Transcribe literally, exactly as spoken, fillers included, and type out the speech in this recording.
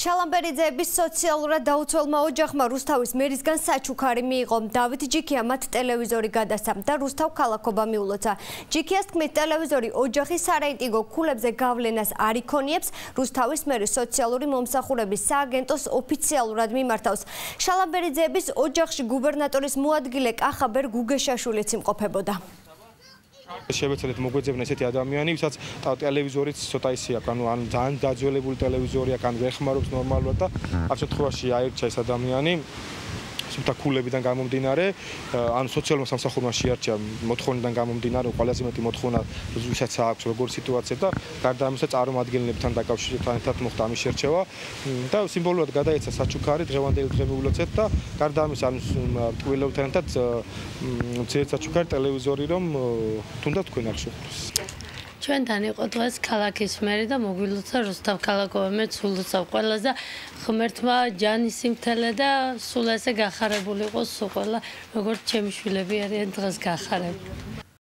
შალამბერიძეების სოციალურად დაუცველმა ოჯახმა რუსთავის მერისგან საჩუქარი მიიღო. დავით ჯიქია მათ ტელევიზორი გადასცა და რუსთავ ქალაქობა მიულოცა. ჯიქიას თქმით, ტელევიზორი ოჯახის სარეიტინგო ქულებზე გავლენას არ იქონიებს. რუსთავის მერის სოციალური მომსახურების სააგენტოს ოფიციალურად მიმართავს. შალამბერიძეების ოჯახში გუბერნატორის მოადგილე კახაბერ გუგეშაშვილიც იმყოფებოდა. შევეცადეთ მოგვეძებნა ესეთი ადამიანი, ვისაც ტელევიზორიც ცოტა ისე აქვს, ანუ ან ძალიან დაძველებული ტელევიზორი აქვს, ან ვერ ხმარობს ნორმალურად და ამ შემთხვევაში აირჩა ეს ადამიანი სულთა ქულებიდან გამომდინარე, ან სოციალურ სამსახურმა შეარჩია მოთხოვნიდან გამომდინარე, ყველაზე მეტი მოთხოვნა ვისაც აქვს როგორ სიტუაცია და გარდა ამისა წარმომადგენლებთან დაკავშირებთან ერთად მოხდა ამის შერჩევა და სიმბოლურად გადაეცა საჩუქარი დღევანდელი დღე მიულოცეთ და გარდა ამისა ამ ტყუილობთან ერთად მცირე საჩუქარი ტელევიზორი რომ თუნდაც თქვენ არ შეხვდეს. ჩვენთან იყო დღეს ქალაქის მერი და მოგვილოცა რუსთავ ქალაქობა მე სულოცავ ყველაზე ღმერთმა ჯანის სიმთელე და სულ ესე გახარებული იყოს სულ ყველა როგორც ჩემი შვილები არიან დღეს გახარებული.